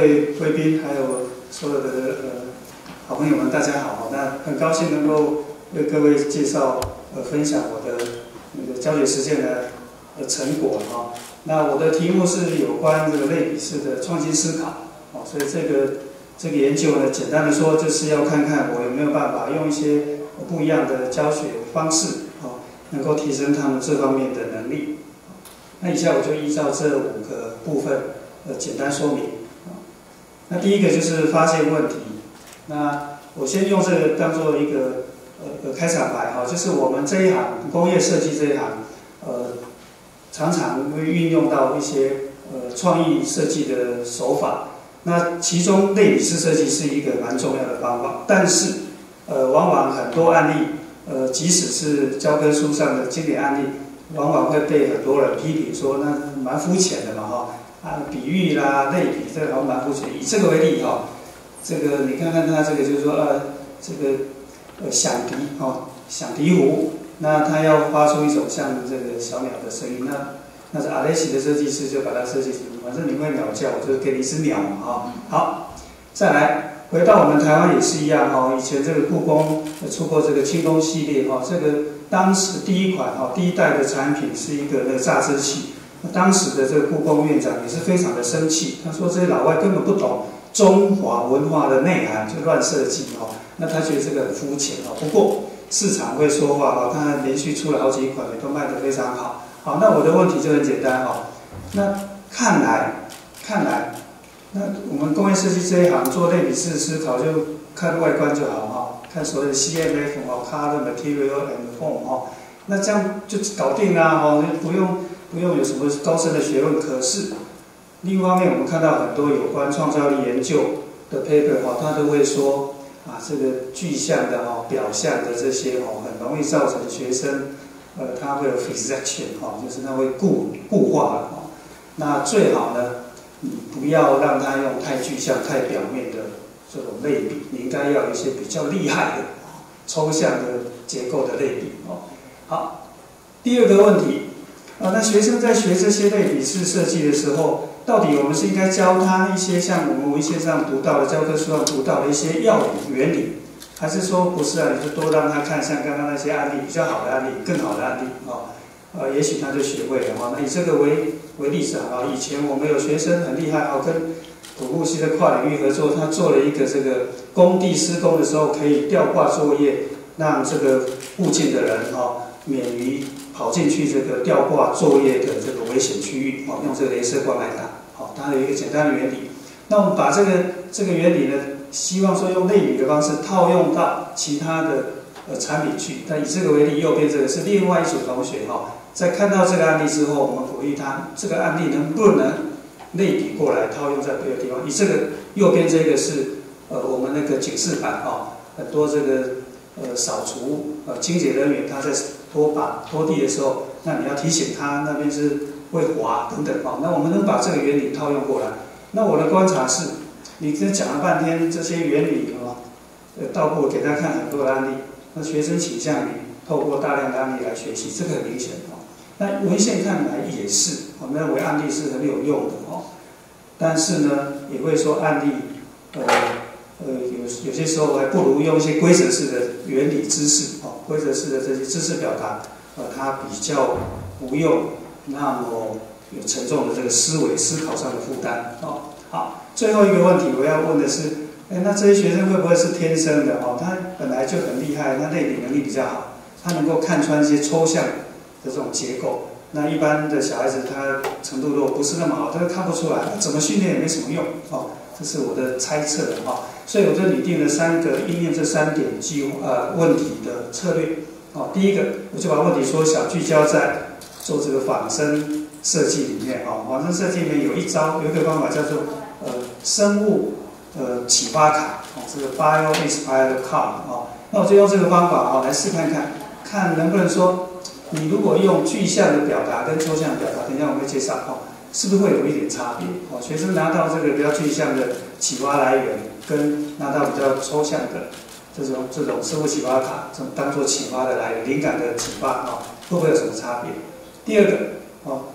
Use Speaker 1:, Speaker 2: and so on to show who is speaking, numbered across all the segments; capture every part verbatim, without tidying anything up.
Speaker 1: 位贵宾，还有所有的呃好朋友们，大家好。那很高兴能够为各位介绍呃分享我的那个教学实践的呃成果哈。那我的题目是有关这个类比式的创新思考哦，所以这个这个研究呢，简单的说就是要看看我有没有办法用一些不一样的教学方式哦，能够提升他们这方面的能力。那以下我就依照这五个部分呃简单说明。那第一个就是发现问题。那我先用这个当做一个呃开场白哈，就是我们这一行工业设计这一行，呃，常常会运用到一些呃创意设计的手法。那其中类比式设计是一个蛮重要的方法，但是呃往往很多案例，呃即使是教科书上的经典案例，往往会被很多人批评说那蛮肤浅的嘛哈。啊，比喻啦、类比，这个好像蛮肤浅。以这个为例哈、哦，这个你看看它这个就是说呃，这个呃响笛哦，响笛壶，那它要发出一种像这个小鸟的声音，那那是阿雷奇的设计师就把它设计成，反正你会鸟叫，我就给你一只鸟嘛哈、哦。好，再来回到我们台湾也是一样哈、哦，以前这个故宫出过这个清宫系列哈、哦，这个当时第一款哈、哦，第一代的产品是一个那个榨汁器。当时的这个故宫院长也是非常的生气，他说这些老外根本不懂中华文化的内涵，就乱设计哦。那他觉得这个很肤浅哦。不过市场会说话哦，他连续出了好几款，也都卖得非常好。好，那我的问题就很简单哦。那看来，看来，那我们工业设计这一行做类比式思考，就看外观就好哈、哦，看所谓的 C M F 哦 ，Color Material and Form 哦，那这样就搞定啦哦，不用。不用有什么高深的学问，可是另一方面，我们看到很多有关创造力研究的 paper 哈，它都会说啊，这个具象的哈、表象的这些哦，很容易造成学生呃，他会有 fixation 哈，就是他会固固化了哈。那最好呢，你不要让他用太具象、太表面的这种类比，你应该要有一些比较厉害的抽象的结构的类比哦。好，第二个问题。啊，那学生在学这些类比式设计的时候，到底我们是应该教他一些像我们文献上读到的、教科书上读到的一些要领、原理，还是说不是啊？你就多让他看像刚刚那些案例，比较好的案例、更好的案例啊，呃，也许他就学会了哈。那以这个为为例子啊，以前我们有学生很厉害啊，跟土木系的跨领域合作，他做了一个这个工地施工的时候可以吊挂作业，让这个附近的人哈免于跑进去这个吊挂作业的这个危险区域，哦，用这个雷射光来打，好，它有一个简单的原理。那我们把这个这个原理呢，希望说用类比的方式套用到其他的呃产品去。但以这个为例，右边这个是另外一组同学哈，在看到这个案例之后，我们鼓励他，这个案例能不能类比过来套用在别的地方？以这个右边这个是呃我们那个警示板哈，很多这个呃扫除呃清洁人员他在拖把拖地的时候，那你要提醒他那边是会滑等等哦。那我们能把这个原理套用过来。那我的观察是，你这讲了半天这些原理哦，呃，倒不如给他看很多的案例，那学生倾向于透过大量的案例来学习，这个很明显哦。那文献看来也是，我们认为案例是很有用的哦。但是呢，也会说案例，呃。呃，有有些时候还不如用一些规则式的原理知识哦，规则式的这些知识表达，呃，它比较不用那么有沉重的这个思维思考上的负担哦。好，最后一个问题我要问的是，哎，那这些学生会不会是天生的哦？他本来就很厉害，他类比能力比较好，他能够看穿一些抽象的这种结构。那一般的小孩子他程度如果不是那么好，他都看不出来，怎么训练也没什么用哦。这是我的猜测啊，所以我就拟定了三个应用这三点计呃问题的策略。哦，第一个，我就把问题缩小，聚焦在做这个仿生设计里面。哦，仿生设计里面有一招，有一个方法叫做呃生物呃启发卡，哦，这个 bio inspired card 哦。那我就用这个方法哦来试看看，看能不能说，你如果用具象的表达跟抽象的表达，等一下我们会介绍哦。是不是会有一点差别？哦，学生拿到这个比较具象的启发来源，跟拿到比较抽象的这种这种生物启发卡，这种当做启发的来源、灵感的启发啊、哦，会不会有什么差别？第二个哦，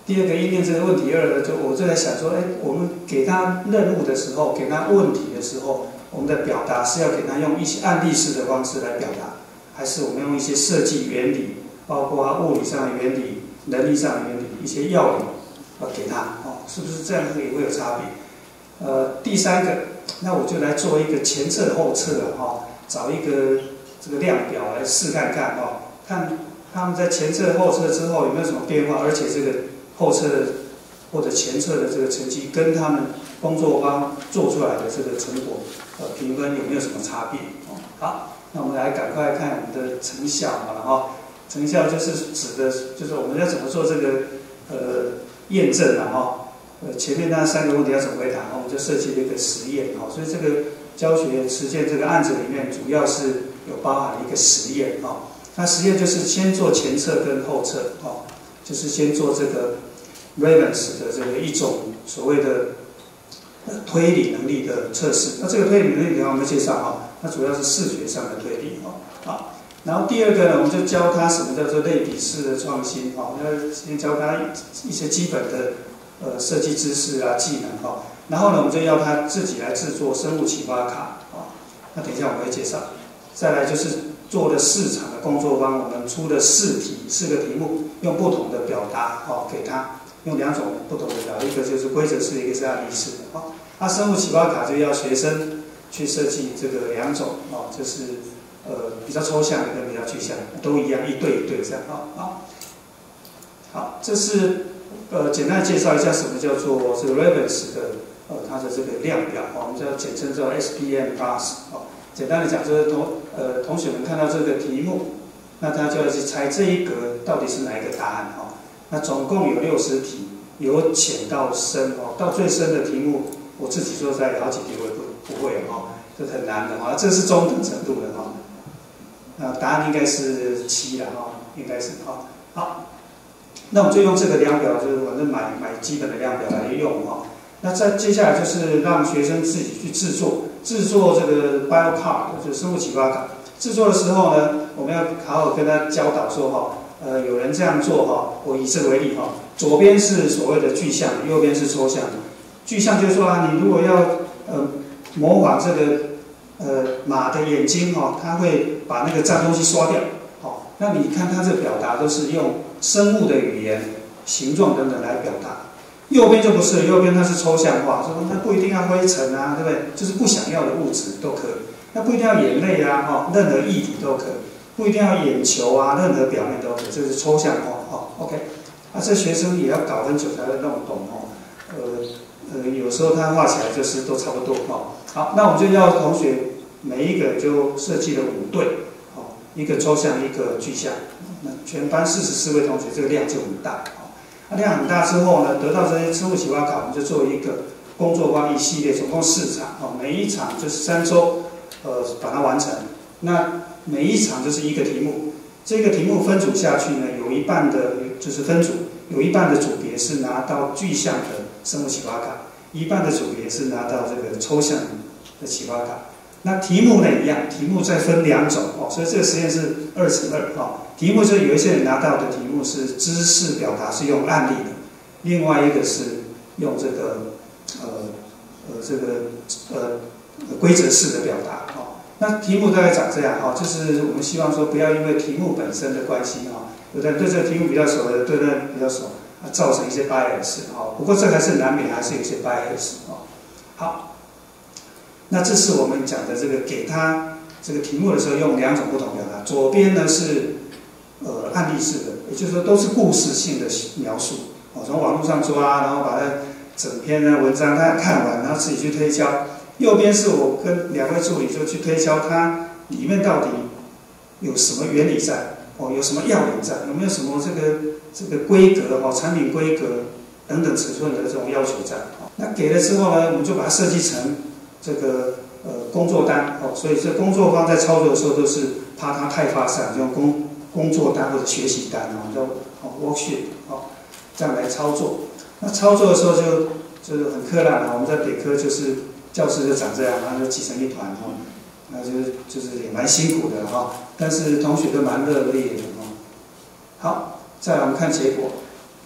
Speaker 1: 第二个应验这个问题二呢，就我就在想说，哎，我们给他任务的时候，给他问题的时候，我们的表达是要给他用一些案例式的方式来表达，还是我们用一些设计原理，包括物理上的原理、能力上的原理、一些要领，呃，给他哦，是不是这样也会有差别？呃，第三个，那我就来做一个前测后测啊，哈、哦，找一个这个量表来试看看哦，看他们在前测后测之后有没有什么变化，而且这个后测或者前测的这个成绩跟他们工作方做出来的这个成果，呃，评分有没有什么差别？哦，好，那我们来赶快看我们的成效好了哈。成效就是指的，就是我们要怎么做这个呃验证啊哈。呃，前面那三个问题要怎么回答，我们就设计了一个实验哈。所以这个教学实践这个案子里面，主要是有包含一个实验哈。那实验就是先做前测跟后测哦，就是先做这个 Ravens 的这个一种所谓的推理能力的测试。那这个推理能力等下我们介绍哈，那主要是视觉上的推理哦。好，然后第二个呢，我们就教他什么叫做类比式的创新哦，要先教他一些基本的呃设计知识啊技能哈。然后呢，我们就要他自己来制作生物启发卡哦。那等一下我们会介绍。再来就是做了市场的工作坊，我们出了四题，四个题目，用不同的表达哦给他，用两种不同的表达，一个就是规则式，一个是案例式的哦。那生物启发卡就要学生去设计这个两种哦，就是呃比较抽象的跟比较具象的都一样，一对一对这样啊啊。好，这是呃简单介绍一下什么叫做这个 Ravens 的呃它的这个量表哦，我们叫简称叫 S P M Plus 哦。简单的讲，就是同呃同学们看到这个题目，那他就要去猜这一格到底是哪一个答案哦。那总共有六十题，由浅到深哦，到最深的题目，我自己说在好几题我也不不会哦，这很难的哈、哦，这是中等程度的哈、哦。那答案应该是七了哈、哦，应该是哈、哦。好，那我们就用这个量表，就是反正买买基本的量表来用哈、哦。那再接下来就是让学生自己去制作。制作这个 bio card 就是生物启发卡。制作的时候呢，我们要好好跟他教导说哈，呃，有人这样做哈，我以这个为例哈，左边是所谓的具象，右边是抽象。具象就是说啊，你如果要呃模仿这个呃马的眼睛哈，它会把那个脏东西刷掉，好，那你看它这表达都是用生物的语言、形状等等来表达。右边就不是，右边它是抽象化，说它不一定要灰尘啊，对不对？就是不想要的物质都可以，那不一定要眼泪啊，哈，任何液体都可以，不一定要眼球啊，任何表面都可以，这是抽象化，哈 ，OK。啊，这学生也要搞很久才会弄懂哦，呃呃，有时候他画起来就是都差不多，哈。好，那我们就要同学每一个就设计了五对，哦，一个抽象，一个具象，那全班四十四位同学，这个量就很大。量很大之后呢，得到这些生物启发卡，我们就做一个工作坊一系列，总共四场哦，每一场就是三周，呃，把它完成。那每一场就是一个题目，这个题目分组下去呢，有一半的就是分组，有一半的组别是拿到具象的生物启发卡，一半的组别是拿到这个抽象的启发卡。那题目呢一样，题目再分两种哦，所以这个实验是二乘二哈。题目就有一些人拿到的题目是知识表达是用案例的，另外一个是用这个呃呃这个呃规则式的表达哦。那题目大概长这样哈，就是我们希望说不要因为题目本身的关系哈，有的人对这个题目比较熟，有的对那比较熟，啊造成一些 bias 哈。不过这还是难免还是有一些 bias 哦。好，那这是我们讲的这个给他这个题目的时候用两种不同表达，左边呢是呃案例式的，也就是说都是故事性的描述，哦，从网络上抓，然后把它整篇的文章他看完，然后自己去推敲。右边是我跟两位助理就去推敲它里面到底有什么原理在，哦，有什么要领在，有没有什么这个这个规格哦，产品规格等等尺寸的这种要求在。哦，那给了之后呢，我们就把它设计成这个呃工作单哦，所以这工作方在操作的时候都是怕它太发散，用工工作单或者学习单哦，叫哦 worksheet 哦，这样来操作。那操作的时候就就是很苛烂啊，我们在北科就是教室就长这样，然后就挤成一团哦，那就是就是也蛮辛苦的哈，但是同学都蛮热烈的哦。好，再来我们看结果。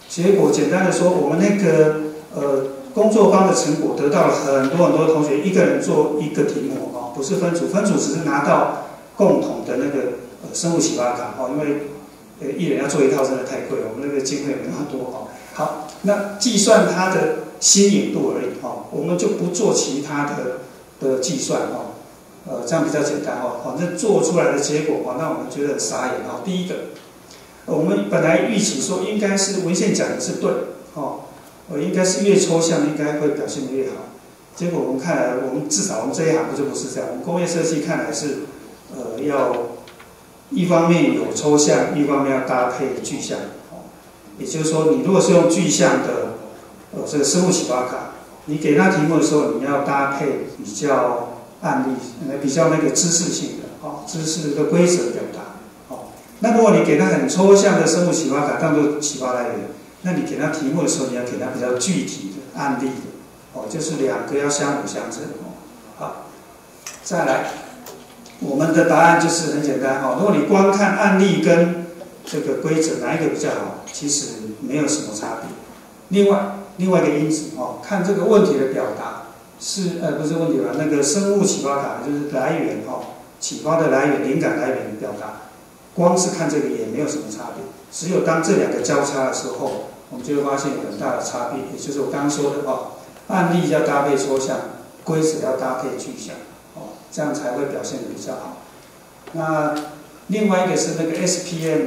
Speaker 1: 结果简单的说，我们那个呃工作坊的成果得到了很多很多同学一个人做一个题目哦，不是分组，分组只是拿到共同的那个呃生物启发卡哦，因为呃一人要做一套真的太贵了，我们那个经费没那么多哦。好，那计算它的新颖度而已哦，我们就不做其他的的计算哦，呃这样比较简单哦，反正做出来的结果哦，那我们觉得很傻眼哦。第一个，我们本来预期说应该是文献讲的是对哦。呃，应该是越抽象，应该会表现得越好。结果我们看来，我们至少我们这一行就不是这样。我们工业设计看来是，呃，要一方面有抽象，一方面要搭配具象。哦，也就是说，你如果是用具象的，呃，这个生物启发卡，你给他题目的时候，你要搭配比较案例，呃，比较那个知识性的，哦，知识的规则表达。哦，那如果你给他很抽象的生物启发卡当做启发来源，那你给他题目的时候，你要给他比较具体的案例的，哦，就是两个要相辅相成哦。好，再来，我们的答案就是很简单哦。如果你光看案例跟这个规则哪一个比较好，其实没有什么差别。另外，另外一个因子哦，看这个问题的表达是呃不是问题吧？那个生物启发卡就是来源哦，启发的来源、灵感来源的表达，光是看这个也没有什么差别。只有当这两个交叉的时候，我们就会发现有很大的差别，也就是我刚刚说的哦，案例要搭配抽象，规则要搭配具象，哦，这样才会表现得比较好。那另外一个是那个 S P M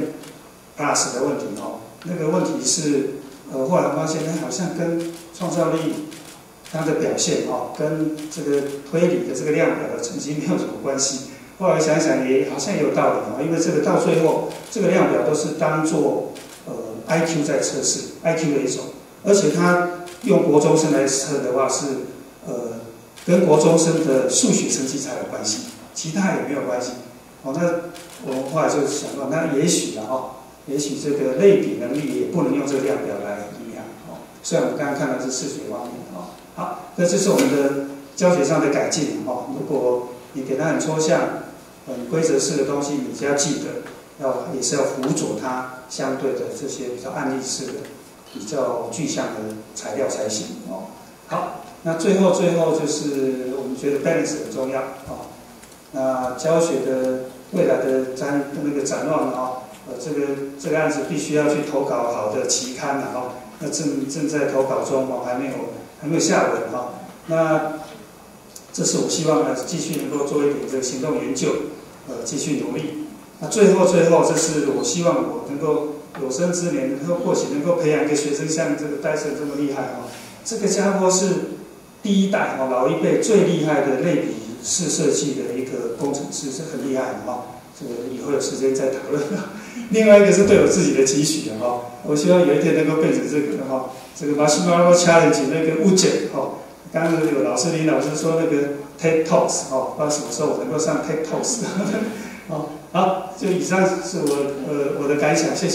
Speaker 1: Plus 的问题哦，那个问题是呃后来发现它好像跟创造力它的表现哦，跟这个推理的这个量表的成绩没有什么关系。后来想想也好像也有道理哦，因为这个到最后这个量表都是当做呃 I Q 在测试 I Q 的一种，而且它用国中生来测的话是呃跟国中生的数学成绩才有关系，其他也没有关系。哦，那我们后来就想到，那也许啊哦，也许这个类比能力也不能用这个量表来衡量哦。虽然我们刚刚看到是视觉方面哦，好，那这是我们的教学上的改进哦。如果你给它很抽象、很规则式的东西，你只要记得，要也是要辅佐它相对的这些比较案例式的、比较具象的材料才行哦。好，那最后最后就是我们觉得 balance 很重要哦。那教学的未来的展那个展望哦，呃，这个这个案子必须要去投稿好的期刊了哦。那正正在投稿中哦，还没有还没有下文哈、哦。那这是我希望呢，继续能够做一点这个行动研究，呃，继续努力。那最后最后，这是我希望我能够有生之年，能够或许能够培养一个学生像这个戴森这么厉害哦。这个家伙是第一代哦，老一辈最厉害的类比式设计的一个工程师，是很厉害的哦。这个以后有时间再讨论。另外一个是对我自己的期许的哦，我希望有一天能够变成这个的哈，这个 Marshmallow Challenge 那个误解哦。刚刚有老师林老师说那个 TED Talks 哦，不知道什么时候我能够上 TED Talks 哦。好，就以上是我呃我的感想，谢谢。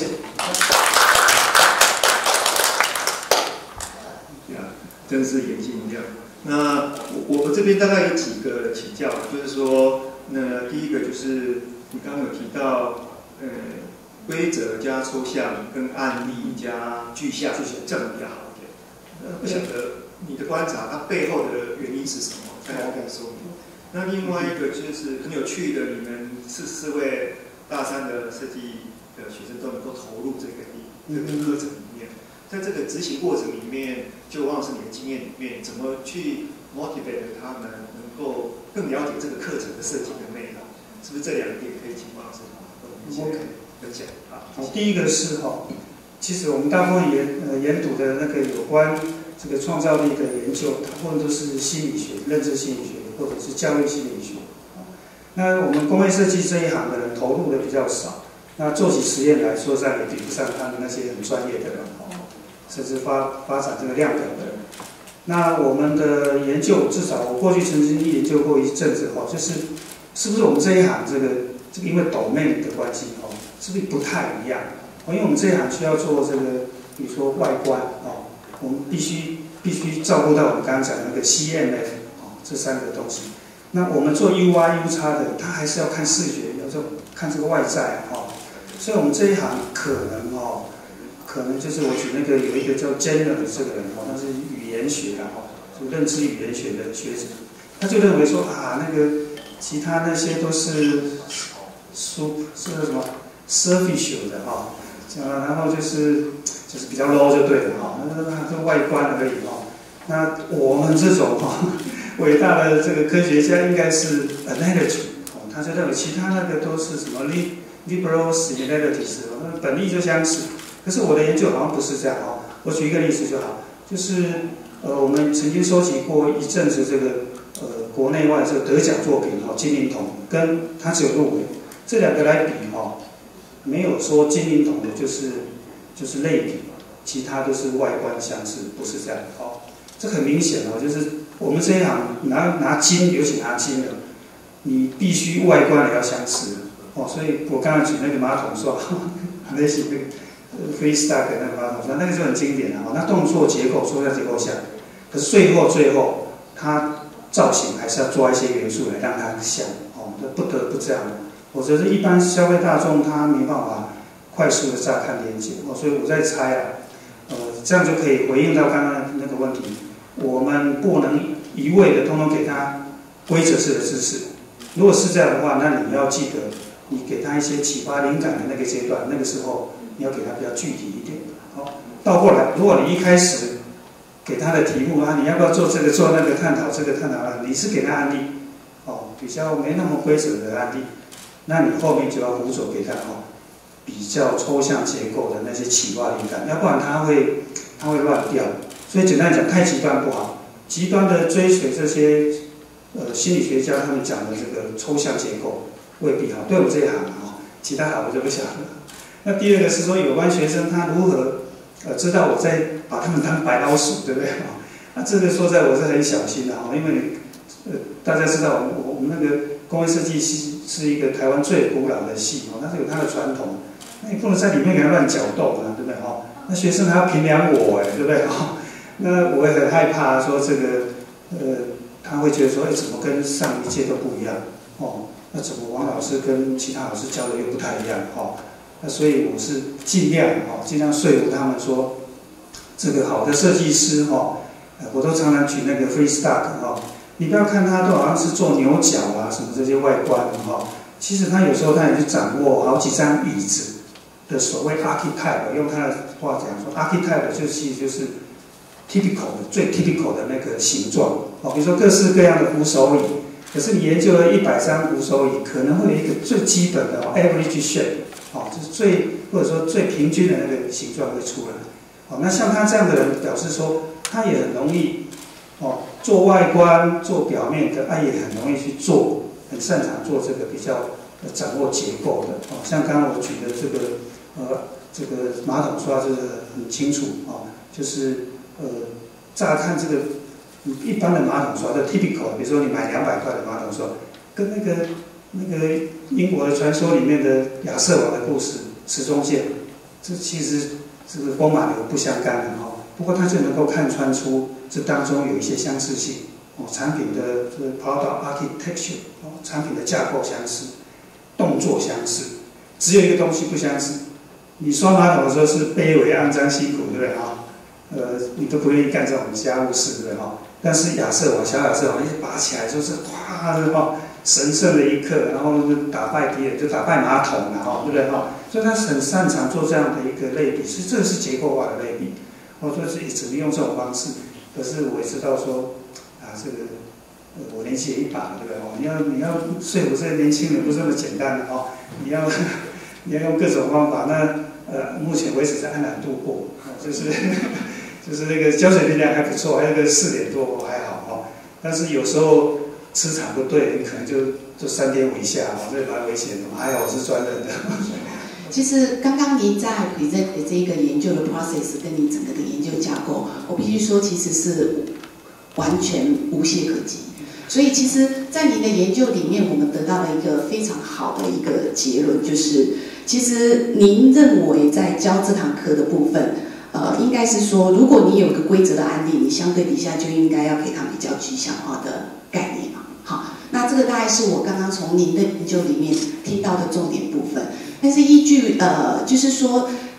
Speaker 2: 呀，真是眼睛一亮。那我我这边大概有几个请教，就是说，那第一个就是你刚刚有提到，呃，规则加抽象跟案例加具象，这样比较好一点。呃，不晓得你的观察，它背后的原因是什么？大家可以说明。那另外一个就是很有趣的，你们四四位大三的设计的学生都能够投入这个这个课程里面，在这个执行过程里面，就往往是你的经验里面，怎么去 motivate 他们能够更了解这个课程的设计的内容？是不是这两点可以请王老师跟我们一起分享啊？
Speaker 1: 好，第一个是哈，其实我们大部分研呃研读的那个有关这个创造力的研究，大部分都是心理学、认知心理学或者是教育心理学。那我们工业设计这一行的人投入的比较少，那做起实验来说，上也比不上他们那些很专业的人哦，甚至发发展这个量表的人。那我们的研究，至少我过去曾经研究过一阵子哦，就是是不是我们这一行这个这个因为 domain 的关系哦，是不是不太一样？哦，因为我们这一行需要做这个，比如说外观哦，我们必须必须照顾到我们刚刚讲的那个 C M F 哦这三个东西。那我们做 U I U X 的，他还是要看视觉，有时候看这个外在哦，所以我们这一行可能哦， 可能就是我举那个有一个叫 Jenner 的这个人哦，他是语言学的哦，就认知语言学的学者，他就认为说啊，那个其他那些都是书是什么 superficial 的哈，啊，然后就是就是比较 low 就对了哈，那那就外观而已哈。那我们这种哈伟大的这个科学家应该是 analogy 哦，他就认为其他那个都是什么 liberal similarities 哦，那本意就相似。可是我的研究好像不是这样哦。我举一个例子就好，就是呃，我们曾经收集过一阵子这个呃国内外这个得奖作品哈，金银铜跟它只有入围这两个来比哈，没有说金银铜的就是就是类比，其他都是外观相似，不是这样哦。这很明显哦，就是我们这一行拿拿金，尤其拿金的，你必须外观也要相似哦。所以我刚才举那个马桶刷，那些那个。Freestack 那个马桶刷，那个就很经典了哦。那动作结构、抽象结构像，可是最后最后，它造型还是要抓一些元素来让它像哦，那不得不这样。我觉得一般消费大众他没办法快速的乍看连接哦，所以我在猜啊，呃，这样就可以回应到刚刚那个问题。我们不能一味的通通给他规则式的知识，如果是这样的话，那你要记得，你给他一些启发灵感的那个阶段，那个时候。你要给他比较具体一点，好，倒过来，如果你一开始给他的题目啊，你要不要做这个做那个探讨这个探讨啊，你是给他案例，哦，比较没那么规则的案例，那你后面就要辅佐给他哦，比较抽象结构的那些启发灵感，要不然他会他会乱掉。所以简单讲，太极端不好，极端的追随这些呃心理学家他们讲的这个抽象结构未必好，对我这一行啊，其他行我就不讲了。那第二个是说，有关学生他如何呃知道我在把他们当白老鼠，对不对啊？那这个说在我是很小心的哈，因为呃大家知道我我们那个工业设计系是一个台湾最古老的系哦，它是有它的传统，那你不能在里面给他乱搅动啊，对不对哈？那学生还要评量我哎，对不对哈？那我也很害怕说这个呃他会觉得说哎怎么跟上一届都不一样哦？那怎么王老师跟其他老师教的又不太一样哦？那所以我是尽量哦，尽量说服他们说，这个好的设计师哦，我都常常举那个 Freestack 哦，你不要看他都好像是做牛角啊什么这些外观哦，其实他有时候他也去掌握好几张椅子的所谓 archetype， 用他的话讲说 archetype 就是就是 typical 的最 typical 的那个形状哦，比如说各式各样的扶手椅，可是你研究了一百张扶手椅，可能会有一个最基本的、哦、average shape。哦，就是最或者说最平均的那个形状会出来。哦，那像他这样的人，表示说他也很容易哦做外观、做表面的，他也很容易去做，很擅长做这个比较掌握结构的。哦，像刚刚我举的这个呃这个马桶刷就是很清楚哦，就是呃乍看这个一般的马桶刷的 typical， 比如说你买两百块的马桶刷，跟那个。那个英国的传说里面的亚瑟王的故事，时钟线，这其实这个风马牛不相干的哈。不过它就能够看穿出这当中有一些相似性哦，产品的这个 product architecture 哦，产品的架构相似，动作相似，只有一个东西不相似。你刷马桶的时候是卑微、肮脏、辛苦，对不对啊？呃，你都不愿意干这种家务事，对不对哈？但是亚瑟王，小亚瑟王一拔起来就是哗的哈。神圣的一刻，然后打败敌人，就打败马桶了哈，对不对哈？所以他很擅长做这样的一个类比，是这是结构化的类比。我说是只能用这种方式，可是我也知道说，啊，这个呃我年纪也一把了，对不对？哦，你要你要说服这些年轻人不是那么简单的哦，你要你要用各种方法。那呃，目前为止是安然度过，哦，就是就是那个胶水力量还不错，还有个四点多还好哦，但是有时候。磁场不对，你可能就就三点五以下，哦，这蛮危险的。还好我是专任的。
Speaker 3: 其实刚刚您在 present 的这一个研究的 process 跟你整个的研究架构，我必须说其实是完全无懈可击。所以其实，在您的研究里面，我们得到了一个非常好的一个结论，就是其实您认为在教这堂课的部分，呃，应该是说，如果你有个规则的案例，你相对底下就应该要给他比较具象化的概念嘛。好，那这个大概是我刚刚从您的研究里面听到的重点部分。但是依据呃，就是说，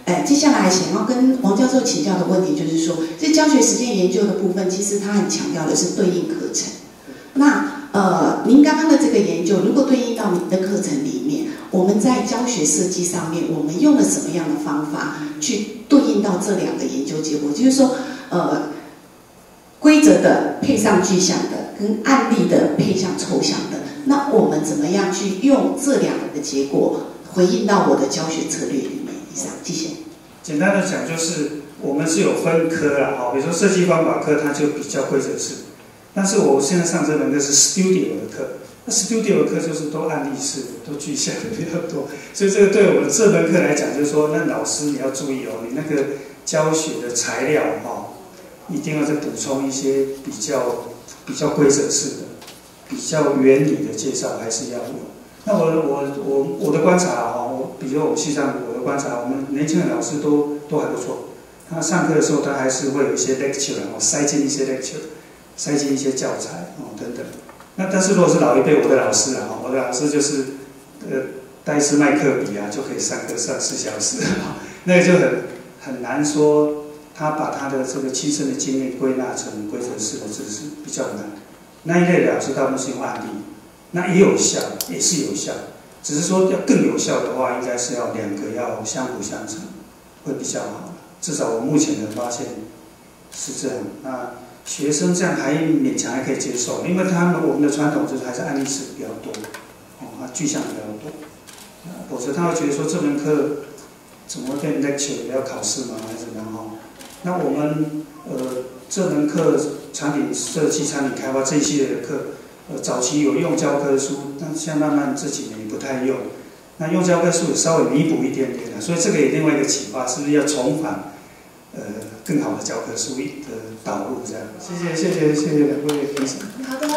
Speaker 3: 哎，接下来想要跟王教授请教的问题就是说，这教学实践研究的部分，其实它很强调的是对应课程。那呃，您刚刚的这个研究，如果对应到您的课程里面，我们在教学设计上面，我们用了什么样的方法去对应到这两个研究结果？就是说，呃，规则的配上具象的，跟案例的配上抽象的，那我们怎么样去用这两个的结果回应到我的教学策略里面？以上，谢谢。
Speaker 1: 简单的讲，就是我们是有分科啦，哈，比如说设计方法科，它就比较规则式。但是我现在上这门课是 studio 的课，那 studio 的课就是都案例式的，都具象的比较多。所以这个对我们这门课来讲，就是说，那老师你要注意哦，你那个教学的材料哈，一定要再补充一些比较比较规则式的、比较原理的介绍，还是要有。那我我我我的观察哈，我比如我们系上我的观察，我们年轻的老师都都还不错。他上课的时候，他还是会有一些 lecture， 哦，塞进一些 lecture， 塞进一些教材哦等等。那但是如果是老一辈，我的老师啊，我的老师就是呃带一支麦克笔啊，就可以上课上四小时，那个就很很难说他把他的这个亲身的经验归纳成规则式的知识，比较难。那一类的老师大部分是用案例。那也有效，也是有效，只是说要更有效的话，应该是要两个要相辅相成，会比较好。至少我目前的发现是这样。那学生这样还勉强还可以接受，因为他们我们的传统就是还是案例式比较多，哦，啊具象比较多，否则他会觉得说这门课怎么变 lecture 也要考试吗？还是怎么样？哈，那我们呃这门课产品设计、产品开发这一系列的课。呃，早期有用教科书，但现在慢慢这几年也不太用。那用教科书也稍微弥补一点点了，所以这个也另外一个启发，是不是要重返呃更好的教科书的导入这样？谢谢谢谢谢谢两位评审。
Speaker 3: 好的。